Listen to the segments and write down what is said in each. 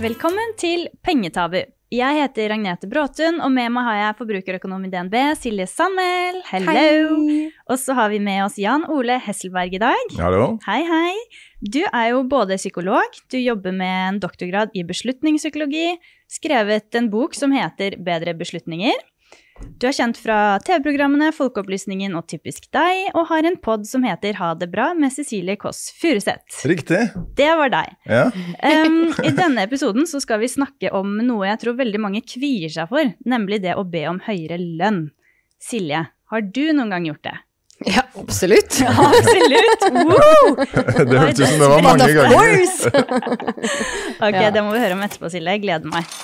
Velkommen til Pengetabu. Jeg heter Agnete Bråtun, og med meg har jeg forbrukerøkonom i DNB, Silje Sandmæl. Hello! Hei! Og så har vi med oss Jan Ole Hesselberg i dag. Hallo! Hei, hei! Du jo både psykolog, du jobber med en doktorgrad i beslutningspsykologi, skrevet en bok som heter Bedre beslutninger. Du kjent fra TV-programmene Folkeopplysningen og Typisk deg, og har en podd som heter Ha det bra med Cecilie Kåss Furuseth. Riktig. Det var deg. Ja. I denne episoden så skal vi snakke om noe jeg tror veldig mange kvier seg for, nemlig det å be om høyere lønn. Silje, har du noen gang gjort det? Ja, absolutt. Ja, absolutt. Wow! Det hørtes ut som det var mange ganger. Ok, ja. Det må vi høre om etterpå, Silje. Jeg gleder meg.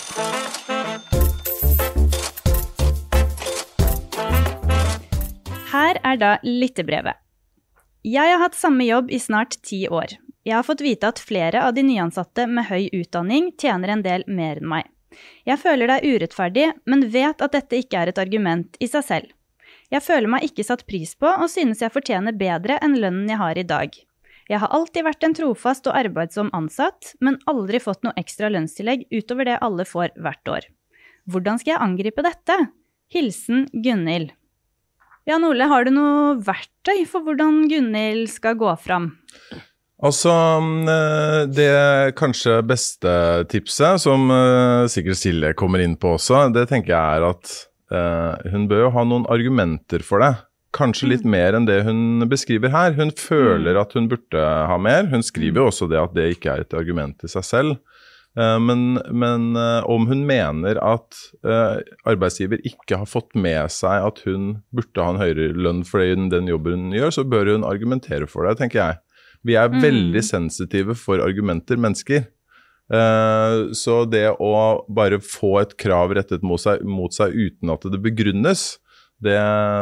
Her da lyttebrevet. Jeg har hatt samme jobb i snart 10 år. Jeg har fått vite at flere av de nyansatte med høy utdanning tjener en del mer enn meg. Jeg føler det urettferdig, men vet at dette ikke et argument i seg selv. Jeg føler meg ikke satt pris på, og synes jeg fortjener bedre enn lønnen jeg har i dag. Jeg har alltid vært en trofast og arbeidsom ansatt, men aldri fått noe ekstra lønnstillegg utover det alle får hvert år. Hvordan skal jeg angripe dette? Hilsen Gunhild. Jan Ole, har du noe verktøy for hvordan Gunhild skal gå fram? Altså, det kanskje beste tipset, som sikkert Silje kommer inn på også, det tenker jeg at hun bør jo ha noen argumenter for det. Kanskje litt mer enn det hun beskriver her. Hun føler at hun burde ha mer. Hun skriver jo også det at det ikke et argument i seg selv. Men om hun mener at arbeidsgiver ikke har fått med seg at hun burde ha en høyere lønn for den jobben hun gjør, så bør hun argumentere for det, tenker jeg. Vi veldig sensitive for argumenter, mennesker. Så det å bare få et krav rettet mot seg uten at det begrunnes, det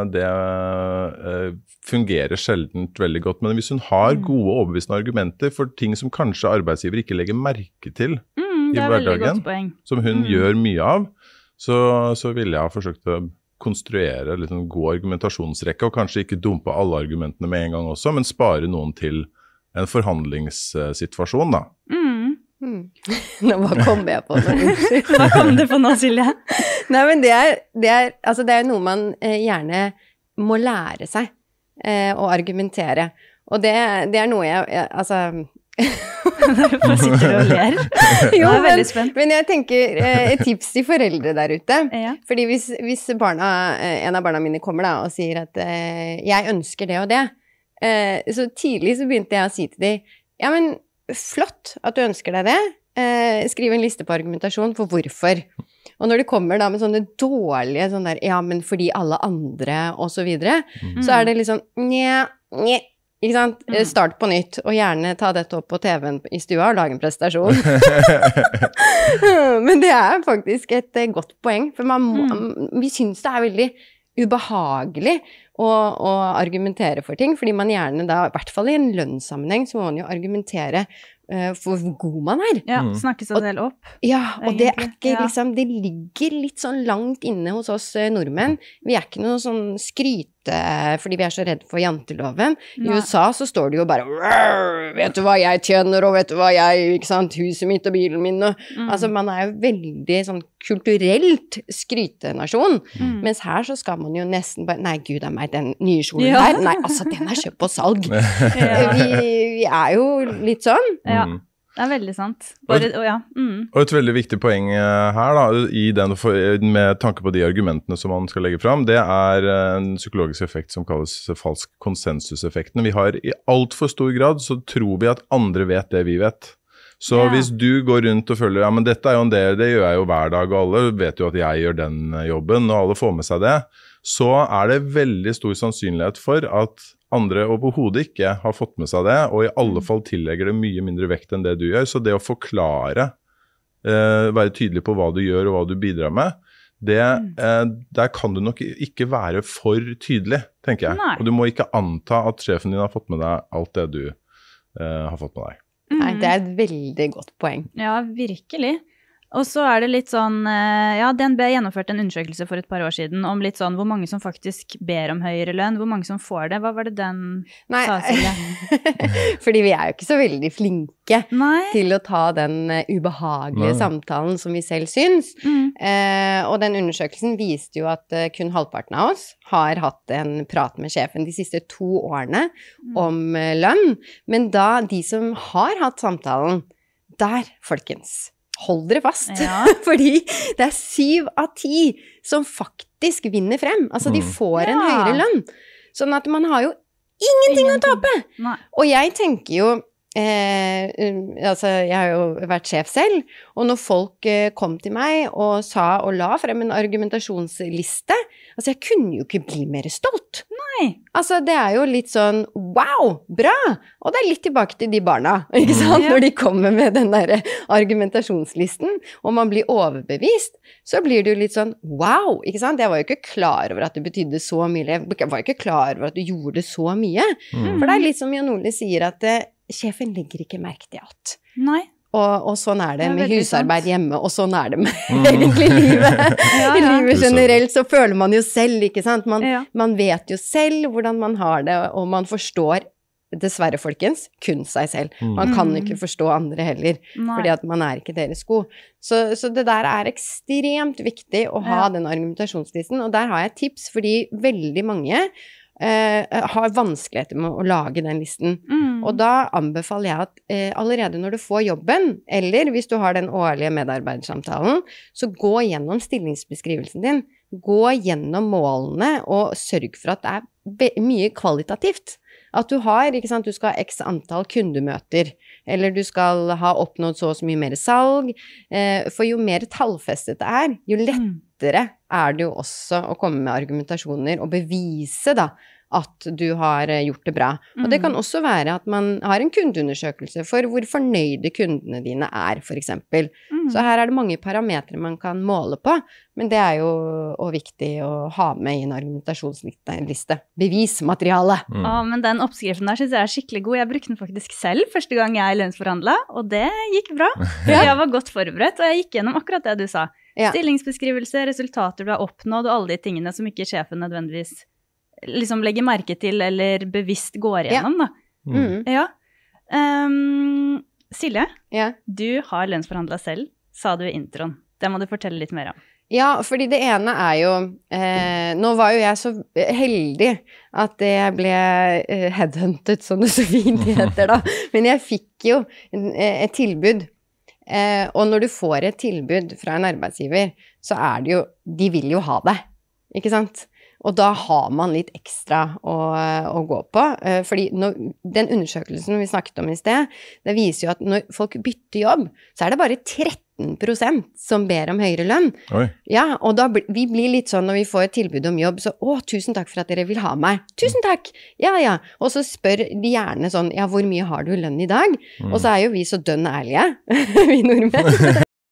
fungerer sjeldent veldig godt. Men hvis hun har gode overbevisende argumenter for ting som kanskje arbeidsgiver ikke legger merke til i hverdagen, som hun gjør mye av, så ville jeg ha forsøkt å konstruere litt en god argumentasjonsrekke, og kanskje ikke dumpe alle argumentene med en gang også, men spare noen til en forhandlingssituasjon da. Nå bare kom jeg på det. Hva kom du på nå, Silje? Nei, men det noe man gjerne må lære seg å argumentere. Og det noe altså... Hvorfor sitter du og ler? Jo, jeg veldig spent. Men jeg tenker et tips til foreldre der ute. Ja. Fordi hvis en av barna mine kommer da og sier at jeg ønsker det og det, så tidlig så begynte jeg å si til dem, ja, men flott at du ønsker deg det. Skriv en liste på argumentasjon for hvorfor. Og når det kommer da med sånne dårlige, sånn der, ja, men fordi alle andre, og så videre, så det litt sånn, nja, ikke sant? Start på nytt, og gjerne ta dette opp på TV-en i stua og lage en prestasjon. Men det faktisk et godt poeng, for vi synes det veldig ubehagelig å argumentere for ting, fordi man gjerne da, i hvert fall i en lønnssammenheng, så må man jo argumentere for hvor god man Ja, snakke seg selv opp. Ja, og det ikke liksom, det ligger litt sånn langt inne hos oss nordmenn. Vi ikke noe sånn skryte, fordi vi så redd for janteloven. I USA så står det jo bare, vet du hva jeg tjener, og vet du hva jeg, ikke sant, huset mitt og bilen min. Altså, man jo veldig sånn kulturelt skrytenasjon, mens her så skal man jo nesten bare, nei, gud meg, den nye kjolen her, nei, altså, den kjøpt på salg. Vi jo litt sånn. Ja, det veldig sant. Og et veldig viktig poeng her da, med tanke på de argumentene som man skal legge fram, det en psykologisk effekt som kalles falsk konsensuseffekten. Vi har i alt for stor grad, så tror vi at andre vet det vi vet. Så hvis du går rundt og føler, ja, men dette jo en del, det gjør jeg jo hver dag, og alle vet jo at jeg gjør den jobben, og alle får med seg det, så det veldig stor sannsynlighet for at andre overhodet ikke har fått med seg det, og i alle fall tillegger det mye mindre vekt enn det du gjør. Så det å forklare, være tydelig på hva du gjør og hva du bidrar med, der kan du nok ikke være for tydelig, tenker jeg. Og du må ikke anta at sjefen din har fått med deg alt det du har fått med deg. Nei, det et veldig godt poeng. Ja, virkelig. Og så det litt sånn, DNB gjennomførte en undersøkelse for et par år siden om litt sånn hvor mange som faktisk ber om høyere lønn, hvor mange som får det. Hva var det den sa, Silje? Fordi vi jo ikke så veldig flinke til å ta den ubehagelige samtalen som vi selv syns. Og den undersøkelsen viste jo at kun halvparten av oss har hatt en prat med sjefen de siste 2 årene om lønn. Men da de som har hatt samtalen, der, folkens, hold dere fast, fordi det 7 av 10 som faktisk vinner frem. Altså, de får en høyere lønn. Sånn at man har jo ingenting å tape. Og jeg tenker jo, altså, jeg har jo vært sjef selv, og når folk kom til meg og sa og la frem en argumentasjonsliste, altså, jeg kunne jo ikke bli mer stolt. Altså, det jo litt sånn, wow, bra! Og det litt tilbake til de barna, ikke sant? Når de kommer med den der argumentasjonslisten, og man blir overbevist, så blir det jo litt sånn, wow, ikke sant? Jeg var jo ikke klar over at det betydde så mye, jeg var jo ikke klar over at du gjorde så mye. For det litt som Jon Ole sier, at sjefen legger ikke merke til alt. Og sånn det med husarbeid hjemme, og sånn det med egentlig livet. I livet generelt så føler man jo selv, ikke sant? Man vet jo selv hvordan man har det, og man forstår, dessverre folkens, kun seg selv. Man kan ikke forstå andre heller, fordi at man ikke deres sko. Så det der ekstremt viktig å ha den argumentasjonslisten, og der har jeg et tips, fordi veldig mange har vanskeligheter med å lage den listen. Og da anbefaler jeg at allerede når du får jobben, eller hvis du har den årlige medarbeidersamtalen, så gå gjennom stillingsbeskrivelsen din, gå gjennom målene, og sørg for at det mye kvalitativt. At du har, ikke sant, du skal ha x antall kundemøter, eller du skal ha oppnådd så og så mye mer salg, for jo mer tallfestet det jo lettere det jo også å komme med argumentasjoner og bevise da, at du har gjort det bra. Og det kan også være at man har en kundeundersøkelse for hvor fornøyde kundene dine for eksempel. Så her det mange parametre man kan måle på, men det jo også viktig å ha med i en argumentasjonsliste. Bevismateriale. Men den oppskriften der synes jeg skikkelig god. Jeg brukte den faktisk selv første gang jeg lønnsforhandlet, og det gikk bra. Jeg var godt forberedt, og jeg gikk gjennom akkurat det du sa. Stillingsbeskrivelse, resultater du har oppnådd, og alle de tingene som ikke sjefen nødvendigvis liksom legger merke til, eller bevisst går igjennom, da. Silje, du har lønnsforhandlet selv, sa du i introen. Det må du fortelle litt mer om. Ja, fordi det ene jo, nå var jo jeg så heldig at jeg ble headhuntet, som det så fint heter da, men jeg fikk jo et tilbud, og når du får et tilbud fra en arbeidsgiver, så det jo, de vil jo ha det, ikke sant? Og da har man litt ekstra å gå på, fordi den undersøkelsen vi snakket om i sted, det viser jo at når folk bytter jobb, så det bare 13% som ber om høyere lønn. Ja, og da vi blir litt sånn når vi får et tilbud om jobb, så tusen takk for at dere vil ha meg. Tusen takk! Ja. Og så spør de gjerne sånn, ja, hvor mye har du lønn i dag? Og så jo vi så dønn ærlige, vi nordmenn.